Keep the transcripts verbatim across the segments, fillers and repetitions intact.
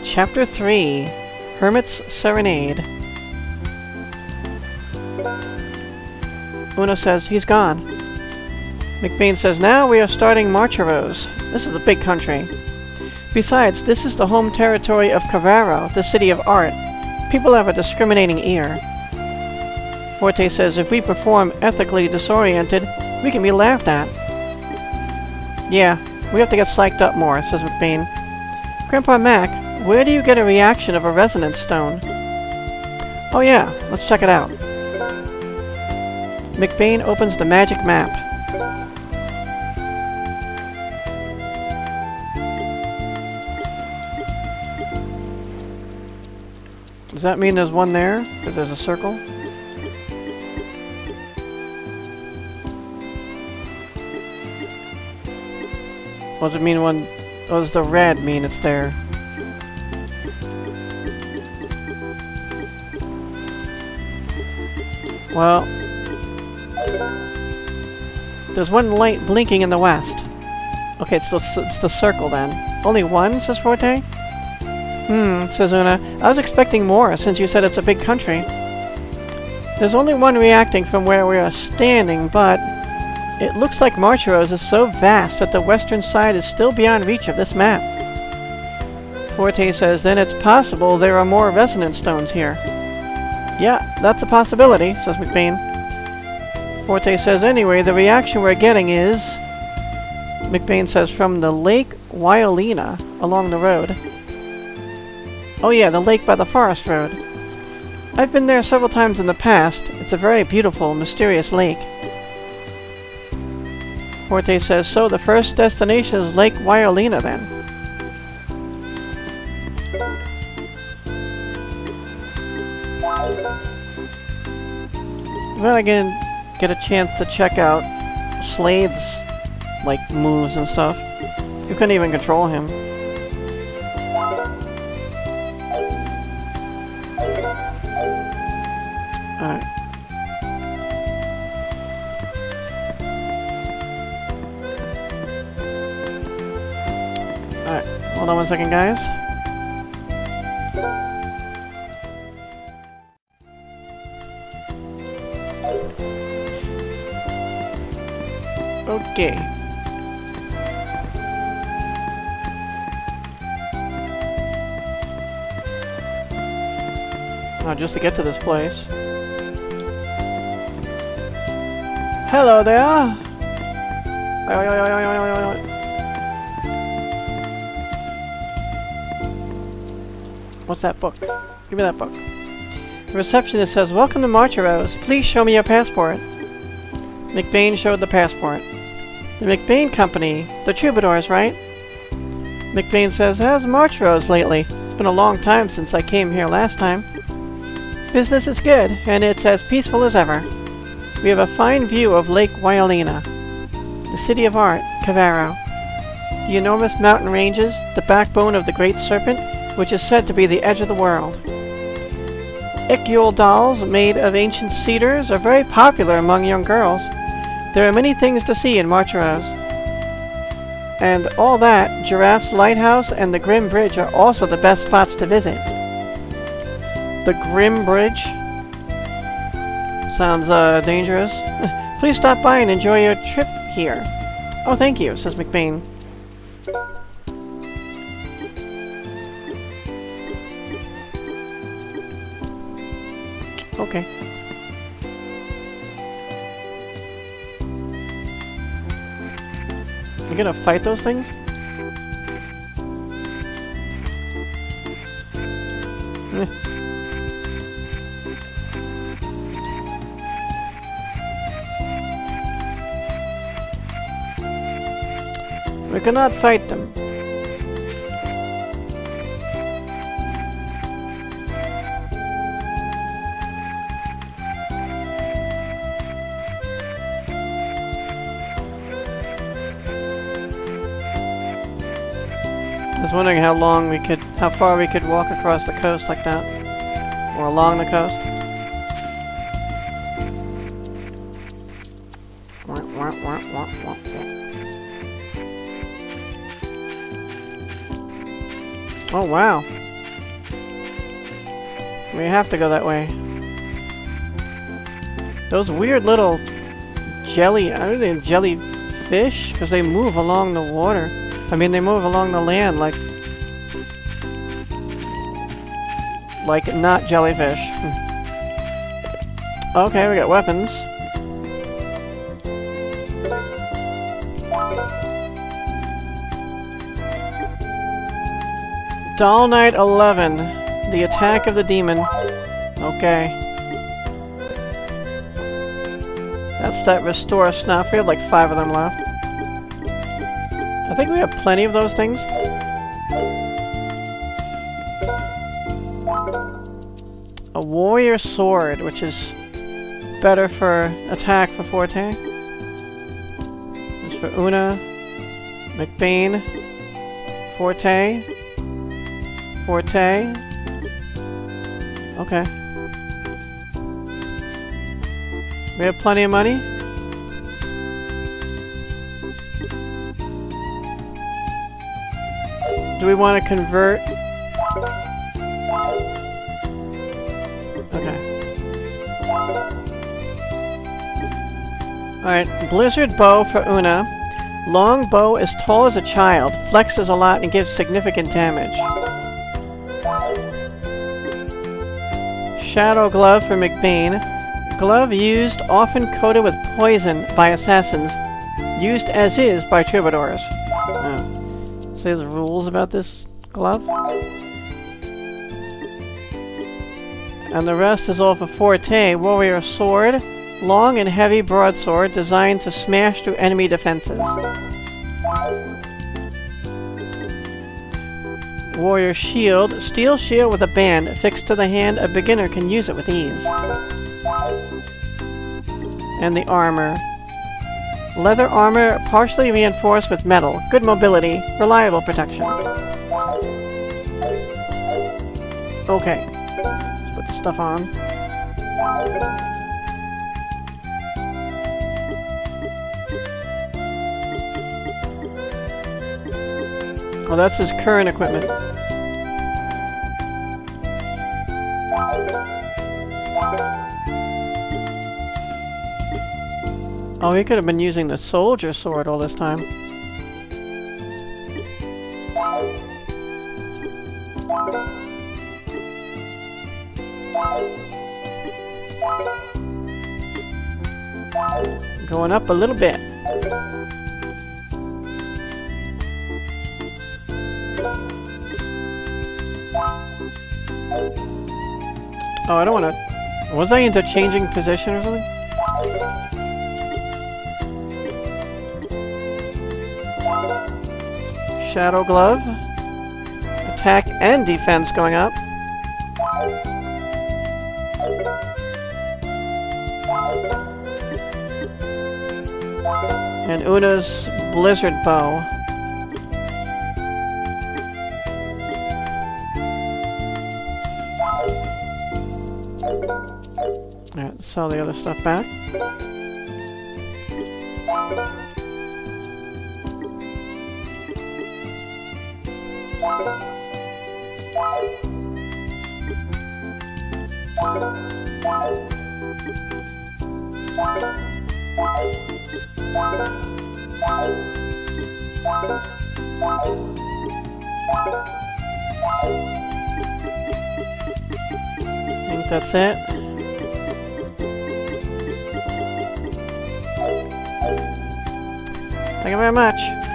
Chapter three, Hermits Serenade. Una says, he's gone. McBain says, now we are starting Marcheros. This is a big country. Besides, this is the home territory of Cavaro, the city of art. People have a discriminating ear. Forte says, if we perform ethically disoriented, we can be laughed at. Yeah, we have to get psyched up more, says McBain. Grandpa Mac, where do you get a reaction of a resonance stone? Oh yeah, let's check it out. McBain opens the magic map. Does that mean there's one there? Because there's a circle? What does it mean when... What does the red mean it's there? Well... There's one light blinking in the west. Okay, so it's, it's the circle then. Only one, says Forte? Hmm, says Una. I was expecting more, since you said it's a big country. There's only one reacting from where we are standing, but... It looks like Marcheros is so vast that the western side is still beyond reach of this map. Forte says, then it's possible there are more resonance stones here. Yeah, that's a possibility, says McBain. Forte says, anyway, the reaction we're getting is... McBain says, from the Lake Weltluna along the road. Oh yeah, the lake by the forest road. I've been there several times in the past. It's a very beautiful, mysterious lake. Forte says, so the first destination is Lake Weltluna then. Well, I can get a chance to check out Slade's, like, moves and stuff. You couldn't even control him. Alright. Alright, hold on one second, guys. Okay. Now, just to get to this place. Hello there! What's that book? Give me that book. The receptionist says, welcome to Marcheros. Please show me your passport. McBain showed the passport. The McBain Company. The Troubadours, right? McBain says, how's Marcheros lately? It's been a long time since I came here last time. Business is good, and it's as peaceful as ever. We have a fine view of Lake Weltluna, the city of art, Cavaro. The enormous mountain ranges, the backbone of the Great Serpent, which is said to be the edge of the world. Ikyul dolls made of ancient cedars are very popular among young girls. There are many things to see in Marcheros. And all that, Giraffe's Lighthouse and the Grim Bridge are also the best spots to visit. The Grim Bridge? Sounds, uh, dangerous. Please stop by and enjoy your trip here. Oh, thank you, says McBain. Okay. You gonna fight those things? Eh. We cannot fight them. I was wondering how long we could, how far we could walk across the coast like that. Or along the coast. Oh wow. We have to go that way. Those weird little jelly, I don't know, jellyfish? Because they move along the water. I mean, they move along the land like... Like not jellyfish. Okay, we got weapons. Doll Knight eleven. The attack of the demon. Okay. That's that restore snuff. We have like five of them left. I think we have plenty of those things. A warrior sword, which is better for attack for Forte. It's for Una, McBain, Forte, Forte. Okay. We have plenty of money. Do we want to convert? Okay. Alright, Blizzard Bow for Una. Long bow as tall as a child, flexes a lot and gives significant damage. Shadow Glove for McBain. Glove used, often coated with poison by assassins. Used as is by troubadours. Oh. So there's rules about this glove? And the rest is all for Forte. Warrior Sword. Long and heavy broadsword designed to smash through enemy defenses. Warrior Shield. Steel shield with a band fixed to the hand. A beginner can use it with ease. And the armor. Leather armor partially reinforced with metal. Good mobility. Reliable protection. Okay. Let's put the stuff on. Well, that's his current equipment. Oh, he could have been using the soldier sword all this time. Going up a little bit. Oh, I don't want to... Was I into changing position or something? Shadow Glove. Attack and defense going up. And Una's Blizzard Bow. Alright, sell the other stuff back. I think that's it. Thank you very much.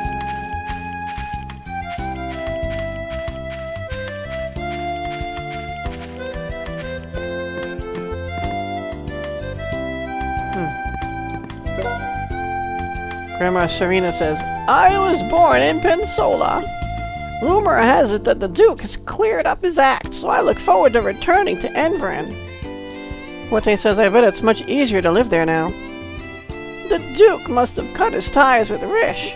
Grandma Serena says, I was born in Pensola. Rumor has it that the Duke has cleared up his act, so I look forward to returning to Enverin. Forte says, I bet it's much easier to live there now. The Duke must have cut his ties with Rish.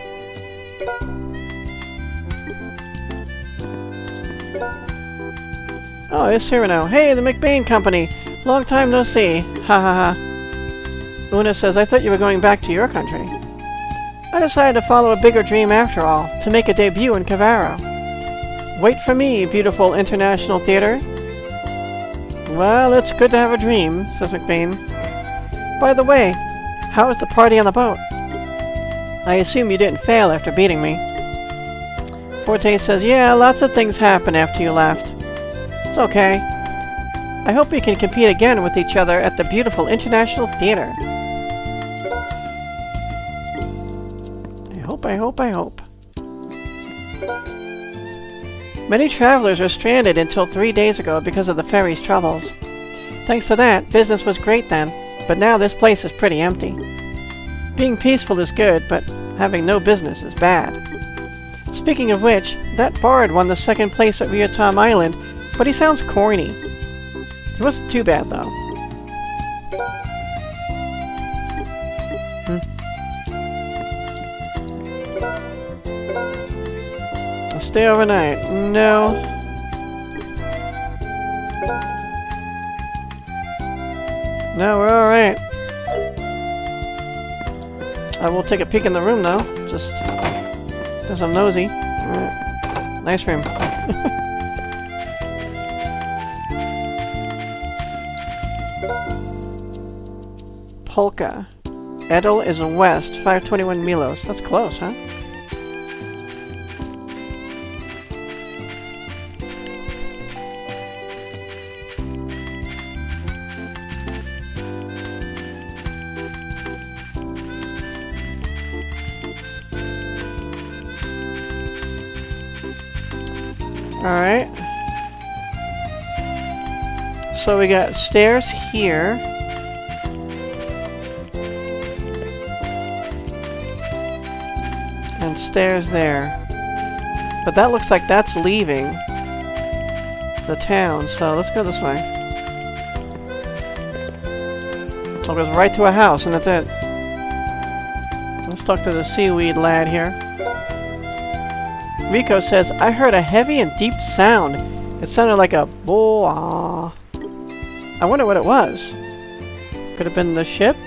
Oh, it's here now. Hey, the McBain Company. Long time no see. Ha ha ha. Una says, I thought you were going back to your country. I decided to follow a bigger dream after all, to make a debut in Cavaro. Wait for me, beautiful international theater. Well, it's good to have a dream, says McBain. By the way, how was the party on the boat? I assume you didn't fail after beating me. Forte says, yeah, lots of things happened after you left. It's okay. I hope we can compete again with each other at the beautiful International Theater. I hope, I hope, I hope. Many travelers were stranded until three days ago because of the ferry's troubles. Thanks to that, business was great then, but now this place is pretty empty. Being peaceful is good, but having no business is bad. Speaking of which, that bard won the second place at Ryotam Island, but he sounds corny. He wasn't too bad, though. Hmm. I'll stay overnight. No. No, we're alright. I will take a peek in the room, though. Just because I'm nosy. Right. Nice room. Polka. Edel is west, five twenty-one Milos. That's close, huh? Alright. So we got stairs here. And stairs there. But that looks like that's leaving the town, so let's go this way. So it goes right to a house, and that's it. Let's talk to the seaweed lad here. Rico says, I heard a heavy and deep sound. It sounded like a boah. I wonder what it was. Could have been the ship?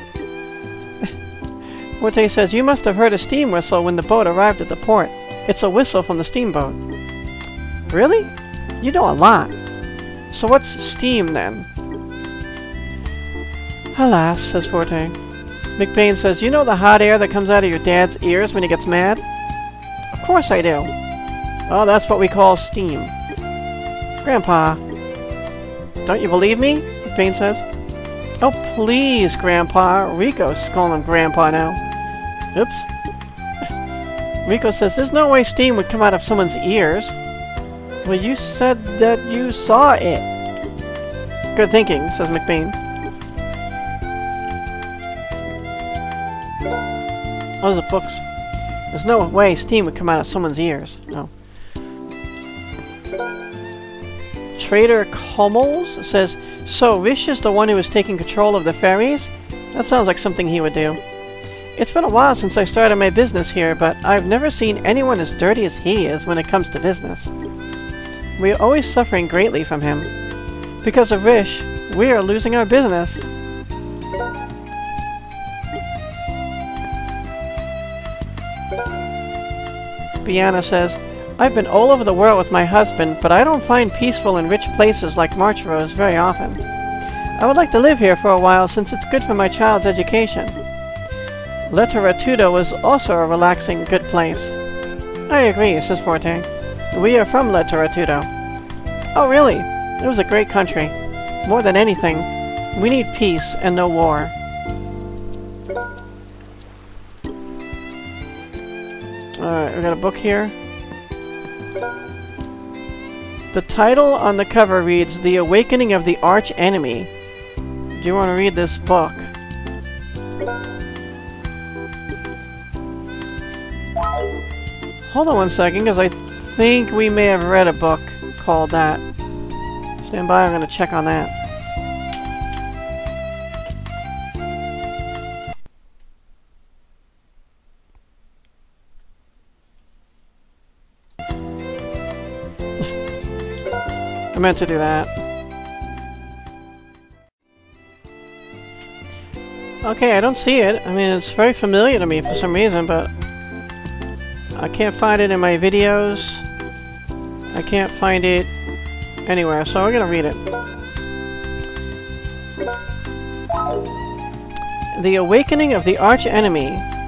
Forte says, you must have heard a steam whistle when the boat arrived at the port. It's a whistle from the steamboat. Really? You know a lot. So what's steam, then? Alas, says Forte. McBain says, you know the hot air that comes out of your dad's ears when he gets mad? Of course I do. Oh, that's what we call steam. Grandpa. Don't you believe me? McBain says. Oh, please, Grandpa. Rico's calling him Grandpa now. Oops. Rico says, there's no way steam would come out of someone's ears. Well, you said that you saw it. Good thinking, says McBain. Those are books. There's no way steam would come out of someone's ears. No. Trader Kommels says, so Rish is the one who is taking control of the ferries? That sounds like something he would do. It's been a while since I started my business here, but I've never seen anyone as dirty as he is when it comes to business. We are always suffering greatly from him. Because of Rish, we are losing our business. Biana says, I've been all over the world with my husband, but I don't find peaceful and rich places like Marchrose very often. I would like to live here for a while since it's good for my child's education. Letteratudo is also a relaxing, good place. I agree, says Forte. We are from Letteratudo. Oh, really? It was a great country. More than anything, we need peace and no war. Alright, we got a book here. The title on the cover reads, The Awakening of the Arch Enemy. Do you want to read this book? Hold on one second, because I think we may have read a book called that. Stand by, I'm going to check on that. I meant to do that. Okay, I don't see it. I mean, it's very familiar to me for some reason, but I can't find it in my videos. I can't find it anywhere, so we're gonna read it. The Awakening of the Arch Enemy.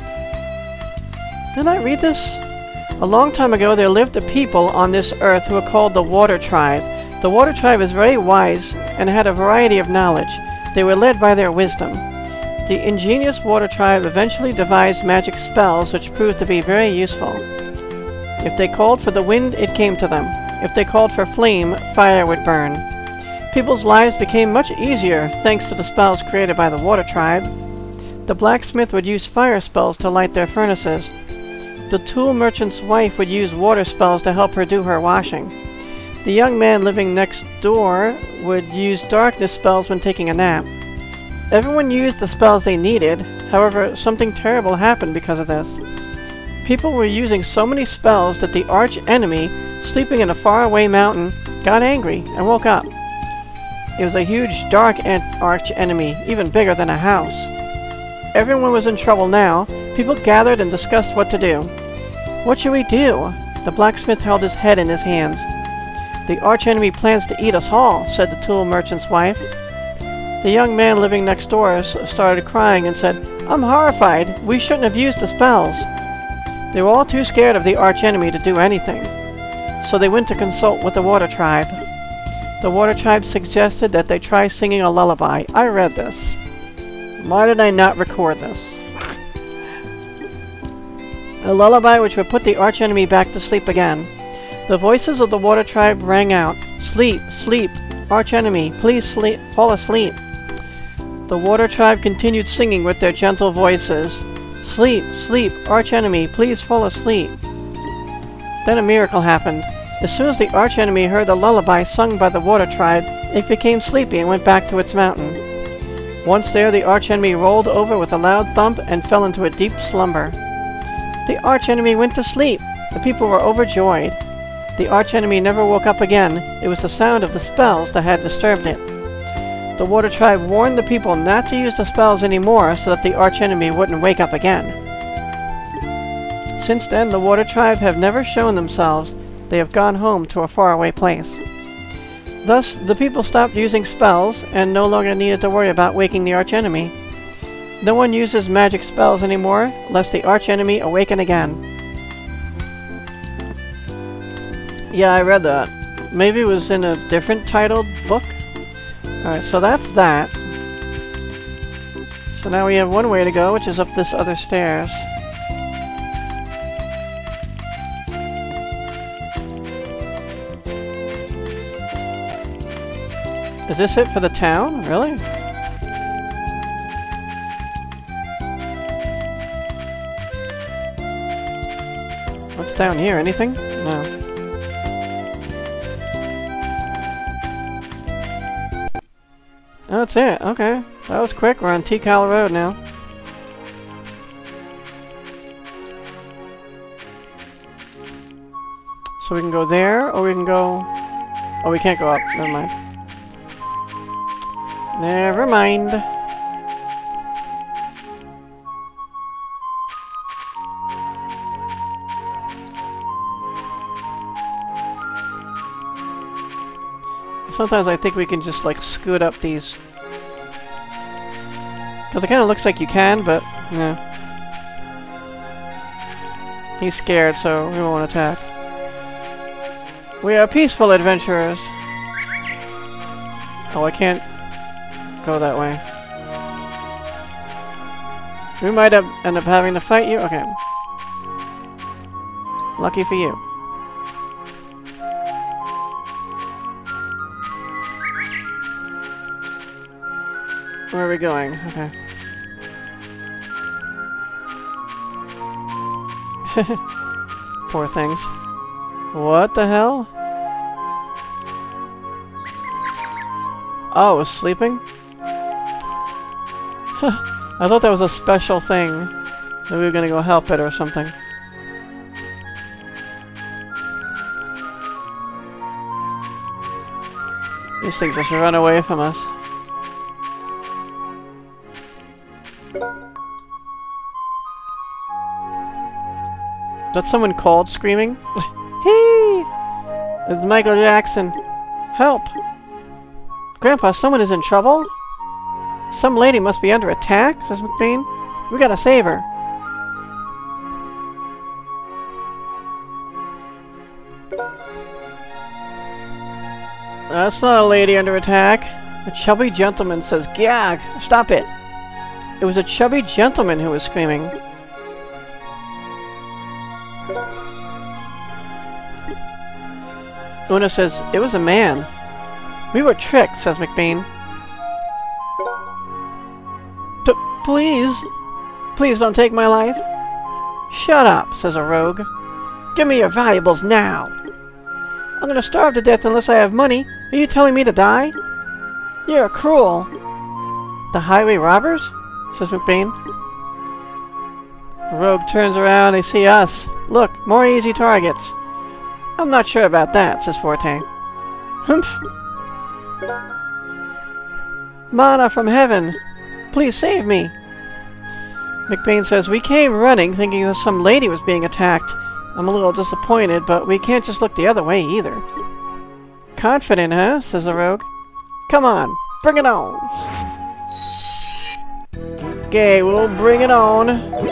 Did I read this? A long time ago there lived a people on this earth who were called the Water Tribe. The Water Tribe is very wise and had a variety of knowledge. They were led by their wisdom. The ingenious Water Tribe eventually devised magic spells which proved to be very useful. If they called for the wind, it came to them. If they called for flame, fire would burn. People's lives became much easier thanks to the spells created by the Water Tribe. The blacksmith would use fire spells to light their furnaces. The tool merchant's wife would use water spells to help her do her washing. The young man living next door would use darkness spells when taking a nap. Everyone used the spells they needed, however, something terrible happened because of this. People were using so many spells that the arch enemy, sleeping in a faraway mountain, got angry and woke up. It was a huge, dark arch enemy, even bigger than a house. Everyone was in trouble now. People gathered and discussed what to do. What should we do? The blacksmith held his head in his hands. The archenemy plans to eat us all, said the tool merchant's wife. The young man living next door started crying and said, I'm horrified. We shouldn't have used the spells. They were all too scared of the archenemy to do anything. So they went to consult with the Water Tribe. The Water Tribe suggested that they try singing a lullaby. I read this. Why did I not record this? A lullaby which would put the archenemy back to sleep again. The voices of the Water Tribe rang out. Sleep, sleep, archenemy, please sleep, fall asleep. The Water Tribe continued singing with their gentle voices. Sleep, sleep, archenemy, please fall asleep. Then a miracle happened. As soon as the archenemy heard the lullaby sung by the Water Tribe, it became sleepy and went back to its mountain. Once there, the archenemy rolled over with a loud thump and fell into a deep slumber. The archenemy went to sleep. The people were overjoyed. The archenemy never woke up again. It was the sound of the spells that had disturbed it. The Water Tribe warned the people not to use the spells anymore so that the archenemy wouldn't wake up again. Since then, the Water Tribe have never shown themselves. They have gone home to a faraway place. Thus, the people stopped using spells and no longer needed to worry about waking the archenemy. No one uses magic spells anymore, lest the archenemy awaken again. Yeah, I read that. Maybe it was in a different titled book? Alright, so that's that. So now we have one way to go, which is up this other stairs. Is this it for the town? Really? What's down here? Anything? No. Oh, that's it. Okay. That was quick. We're on T-Cal Road now. So we can go there, or we can go... Oh, we can't go up. Never mind. Never mind. Sometimes I think we can just, like, scoot up these. Because it kind of looks like you can, but, yeah. He's scared, so we won't attack. We are peaceful adventurers. Oh, I can't go that way. We might have end up having to fight you? Okay. Lucky for you. Where are we going? Okay. Poor things. What the hell? Oh, it was sleeping? I thought that was a special thing. That we were gonna go help it or something. These things just run away from us. That's someone called screaming? Hey! It's Michael Jackson. Help! Grandpa, someone is in trouble? Some lady must be under attack, says McBain. We gotta save her. That's not a lady under attack. A chubby gentleman says, "Gag! Stop it!" It was a chubby gentleman who was screaming. Una says, "It was a man." "We were tricked," says McBain. P please? Please don't take my life. "Shut up," says a rogue. "Give me your valuables now." "I'm gonna starve to death unless I have money. Are you telling me to die?" "You're cruel." "The highway robbers?" says McBain. The rogue turns around. They see us. "Look, more easy targets." "I'm not sure about that," says Forte. "Humph. Mana from heaven, please save me." McBain says, "We came running thinking that some lady was being attacked. I'm a little disappointed, but we can't just look the other way either." "Confident, huh?" says the rogue. "Come on, bring it on." Okay, we'll bring it on.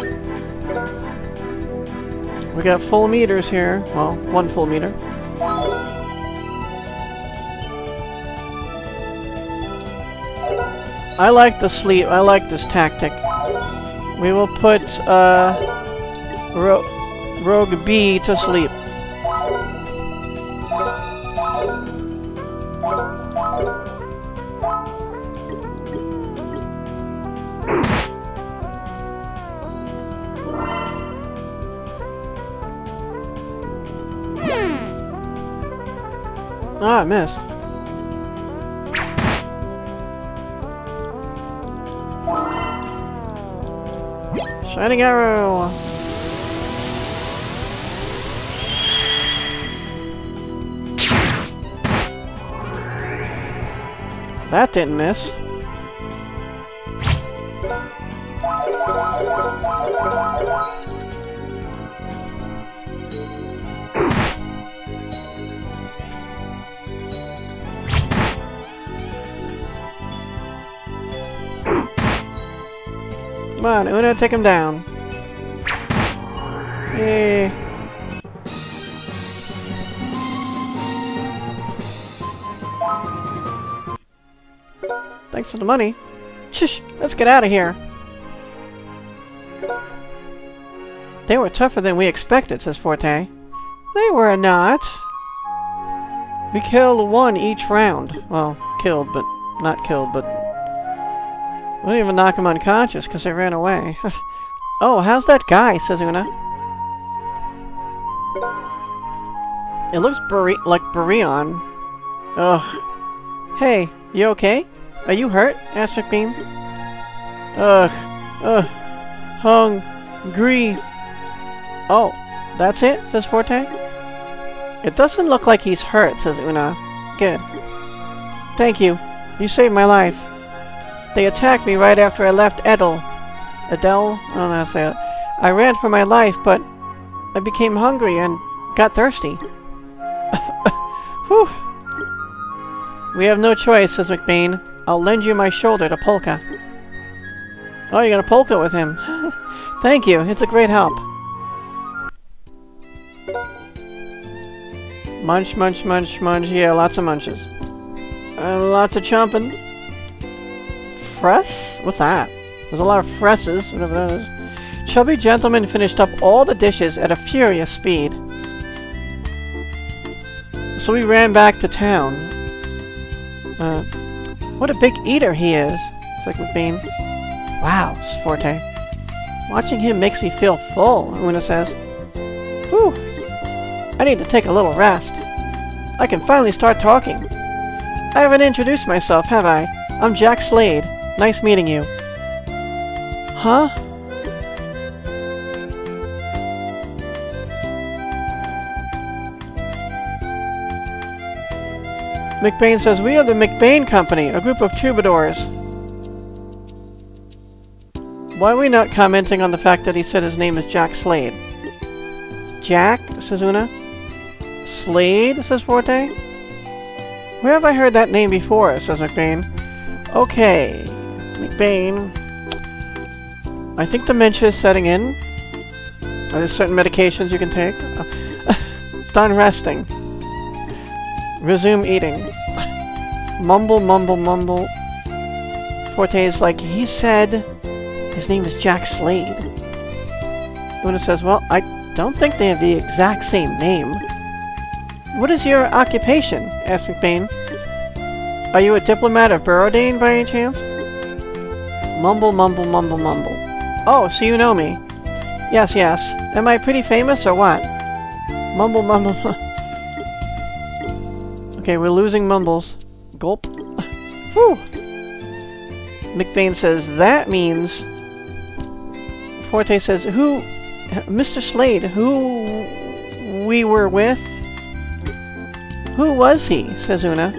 We got full meters here. Well, one full meter. I like the sleep. I like this tactic. We will put uh, Ro Rogue B to sleep. Ah, I missed. Shining arrow! That didn't miss. Come on, Una, take him down. Yay. Thanks for the money. Shush! Let's get out of here. They were tougher than we expected, says Forte. They were not. We killed one each round. Well, killed, but not killed, but... we didn't even knock him unconscious because they ran away. Oh, how's that guy? Says Una. It looks buri like Burion. Ugh. Hey, you okay? Are you hurt? Asked McBain. Ugh. Ugh. Hungry. Oh, that's it? Says Forte. It doesn't look like he's hurt, says Una. Good. Thank you. You saved my life. They attacked me right after I left Edel. Edel? I don't know how to say it. I ran for my life, but I became hungry and got thirsty. Whew. We have no choice, says McBain. I'll lend you my shoulder to Polka. Oh, you're gonna polka with him. Thank you. It's a great help. Munch, munch, munch, munch. Yeah, lots of munches. Uh, lots of chomping. Fress? What's that? There's a lot of fresses, whatever that is. Chubby gentleman finished up all the dishes at a furious speed. So we ran back to town. Uh, what a big eater he is, it's like McBain. Wow, says Forte. Watching him makes me feel full, Una says. Whew. I need to take a little rest. I can finally start talking. I haven't introduced myself, have I? I'm Jack Slade. Nice meeting you. Huh? McBain says, we are the McBain Company, a group of troubadours. Why are we not commenting on the fact that he said his name is Jack Slade? Jack, says Una. Slade, says Forte. Where have I heard that name before, says McBain. Okay. McBain. I think dementia is setting in. Are there certain medications you can take? Uh, done resting. Resume eating. Mumble, mumble, mumble. Forte is like, he said his name is Jack Slade. Una says, well, I don't think they have the exact same name. What is your occupation? Asked McBain. Are you a diplomat of Burrodane by any chance? Mumble, mumble, mumble, mumble. Oh, so you know me. Yes, yes. Am I pretty famous or what? Mumble, mumble, mumble. Okay, we're losing mumbles. Gulp. Whew. McBain says, that means... Forte says, who... Mister Slade, who... we were with? Who was he? Says Una.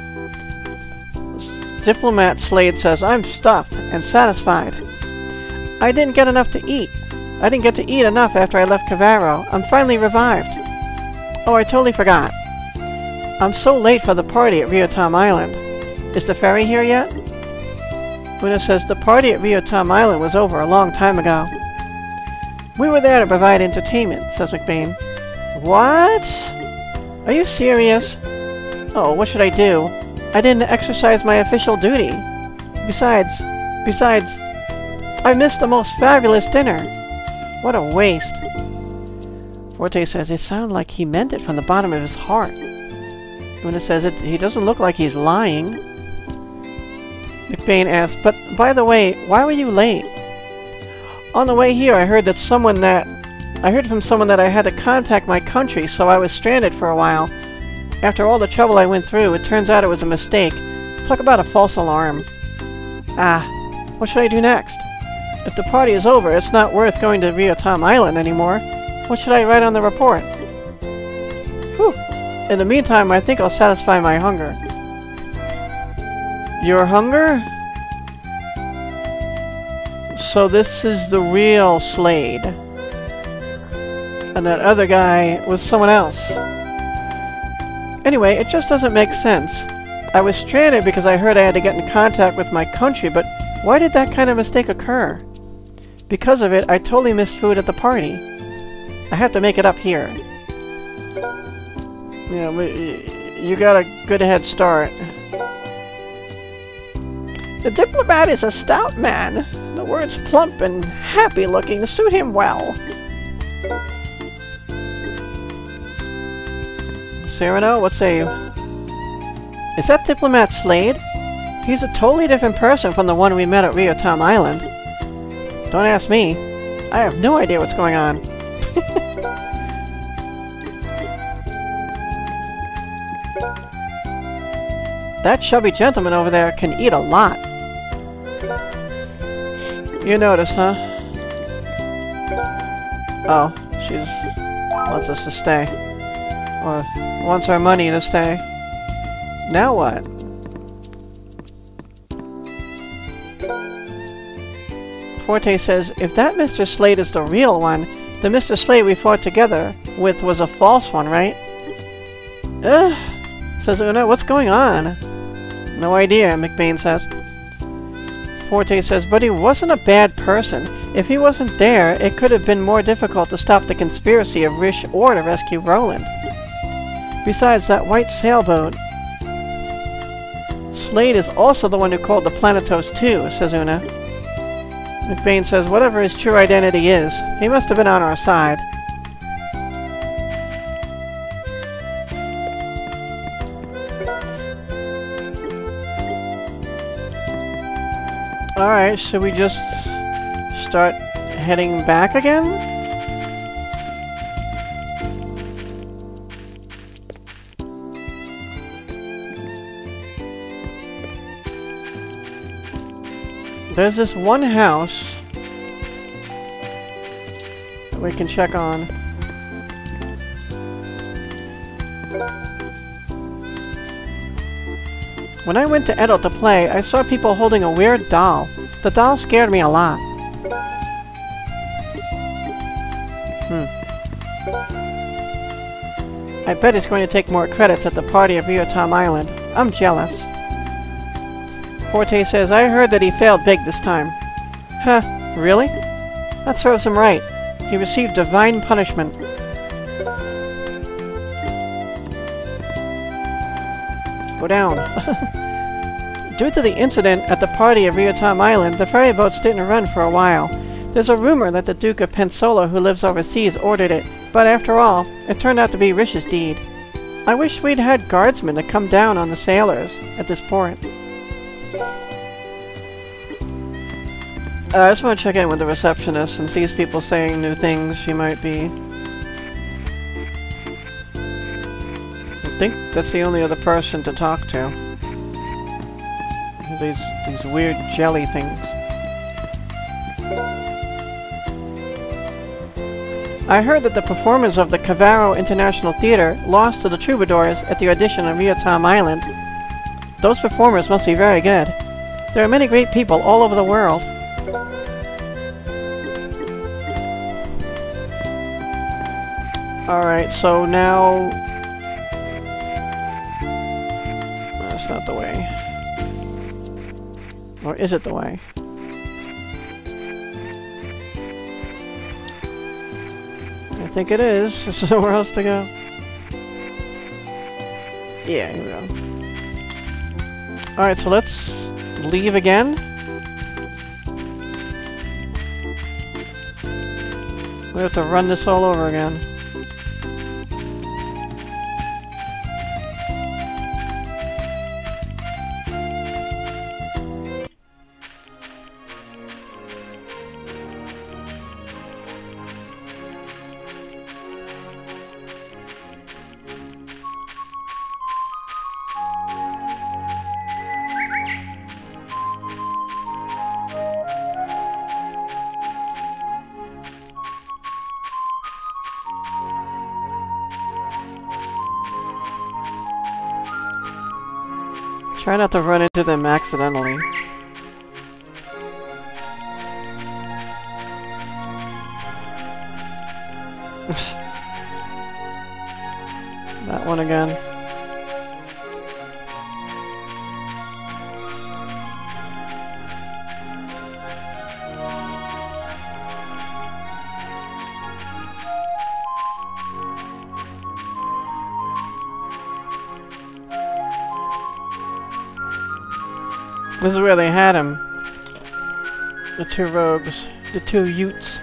Diplomat Slade says, I'm stuffed and satisfied. I didn't get enough to eat. I didn't get to eat enough after I left Cavaro. I'm finally revived. Oh, I totally forgot. I'm so late for the party at Rio Tom Island. Is the ferry here yet? Una says, the party at Rio Tom Island was over a long time ago. We were there to provide entertainment, says McBain. What? Are you serious? Oh, what should I do? I didn't exercise my official duty. Besides, besides, I missed the most fabulous dinner. What a waste. Forte says, it sounded like he meant it from the bottom of his heart. Una says, it, he doesn't look like he's lying. McBain asks, but by the way, why were you late? On the way here, I heard that someone that... I heard from someone that I had to contact my country, so I was stranded for a while. After all the trouble I went through, it turns out it was a mistake. Talk about a false alarm. Ah, what should I do next? If the party is over, it's not worth going to Rio Tom Island anymore. What should I write on the report? Whew. In the meantime, I think I'll satisfy my hunger. Your hunger? So this is the real Slade. And that other guy was someone else. Anyway, it just doesn't make sense. I was stranded because I heard I had to get in contact with my country, but why did that kind of mistake occur? Because of it, I totally missed food at the party. I have to make it up here. Yeah, we, you got a good head start. The diplomat is a stout man. The words plump and happy-looking suit him well. Cyrano, what say you? Is that Diplomat Slade? He's a totally different person from the one we met at Rio Tom Island. Don't ask me. I have no idea what's going on. That chubby gentleman over there can eat a lot. You notice, huh? Oh, she wants us to stay. Or wants our money to stay. Now what? Forte says, if that Mister Slade is the real one, the Mister Slade we fought together with was a false one, right? Ugh, says Una, what's going on? No idea, McBain says. Forte says, but he wasn't a bad person. If he wasn't there, it could have been more difficult to stop the conspiracy of Rish or to rescue Roland. Besides, that white sailboat... Slade is also the one who called the Planetos too, says Una. McBain says, whatever his true identity is, he must have been on our side. Alright, should we just start heading back again? There's this one house that we can check on. When I went to Edel to play, I saw people holding a weird doll. The doll scared me a lot. Hmm. I bet he's going to take more credits at the party of Rio Tom Island. I'm jealous. Forte says, I heard that he failed big this time. Huh, really? That serves him right. He received divine punishment. Go down. Due to the incident at the party of Ryotam Island, the ferry boats didn't run for a while. There's a rumor that the Duke of Pensola, who lives overseas, ordered it, but after all, it turned out to be Rish's deed. I wish we'd had guardsmen to come down on the sailors at this port. Uh, I just want to check in with the receptionist, since these people saying new things she might be. I think that's the only other person to talk to. These, these weird jelly things. I heard that the performers of the Cavaro International Theater lost to the Troubadours at the audition on Ryotam Island. Those performers must be very good. There are many great people all over the world. Alright, so now... That's not the way. Or is it the way? I think it is. There's nowhere else to go. Yeah, here we go. Alright, so let's leave again. We have to run this all over again. Try not to run into them accidentally. That one again. This is where they had him. The two rogues. The two Utes.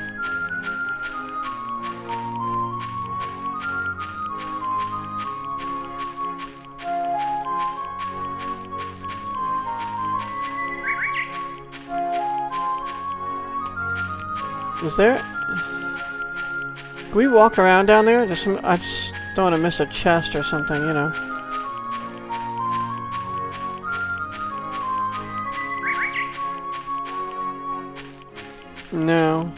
Is there... Can we walk around down there? Just some, I just don't want to miss a chest or something, you know. No.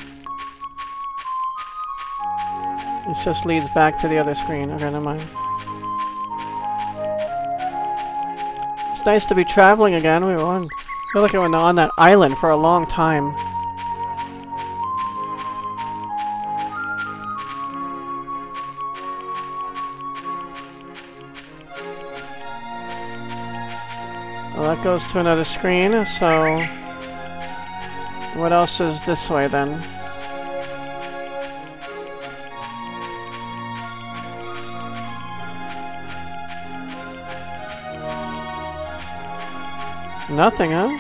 It just leads back to the other screen. Okay, never mind. It's nice to be traveling again. We were on... I feel like I went on that island for a long time. Well, that goes to another screen, so... What else is this way, then? Nothing, huh?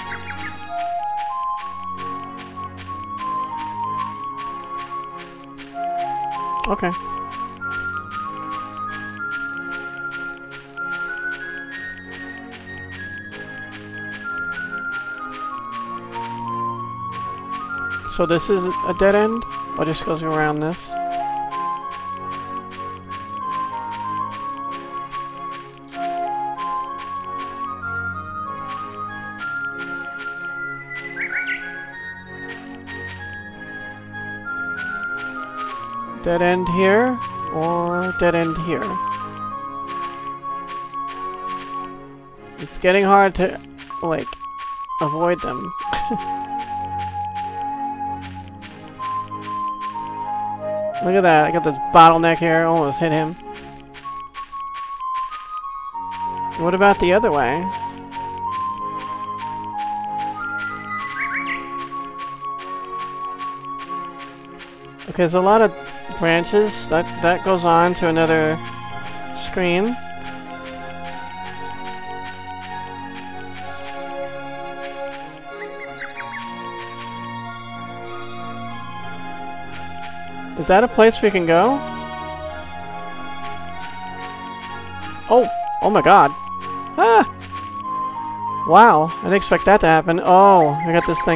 Okay. So this is a dead end? Or just goes around this? Dead end here, or dead end here? It's getting hard to, like, avoid them. Look at that, I got this bottleneck here, almost hit him. What about the other way? Okay, there's a lot of branches. That, that goes on to another screen. Is that a place we can go? Oh! Oh my god! Ah! Wow, I didn't expect that to happen. Oh, I got this thing.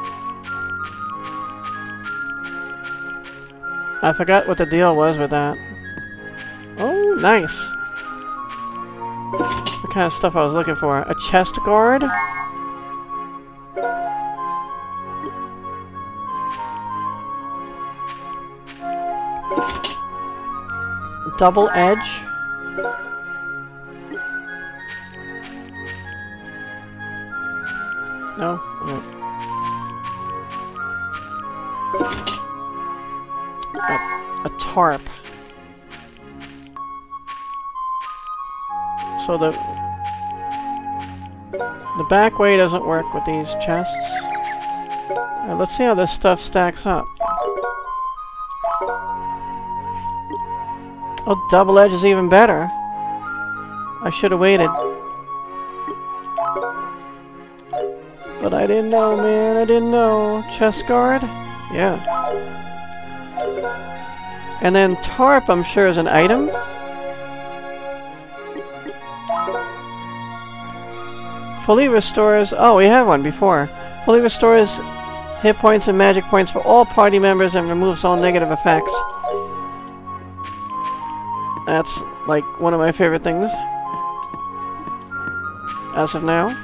I forgot what the deal was with that. Oh, nice! That's the kind of stuff I was looking for. A chest guard? Double edge? No? Okay. A, a tarp. So the the back way doesn't work with these chests. Uh, let's see how this stuff stacks up. Oh, double edge is even better. I should have waited. But I didn't know, man. I didn't know. Chest guard? Yeah. And then tarp, I'm sure, is an item. Fully restores... Oh, we had one before. Fully restores hit points and magic points for all party members and removes all negative effects. That's, like, one of my favorite things. As of now.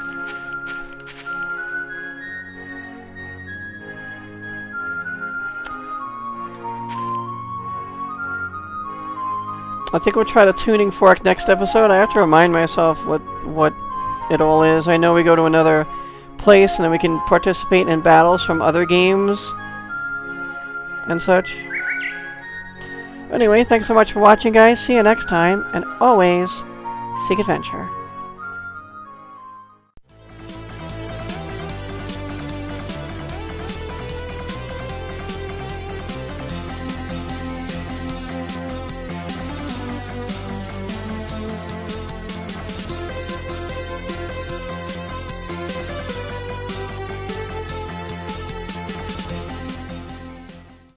I think we'll try the tuning fork next episode. I have to remind myself what what it all is. I know we go to another place and then we can participate in battles from other games and such. Anyway, thanks so much for watching, guys. See you next time, and always seek adventure.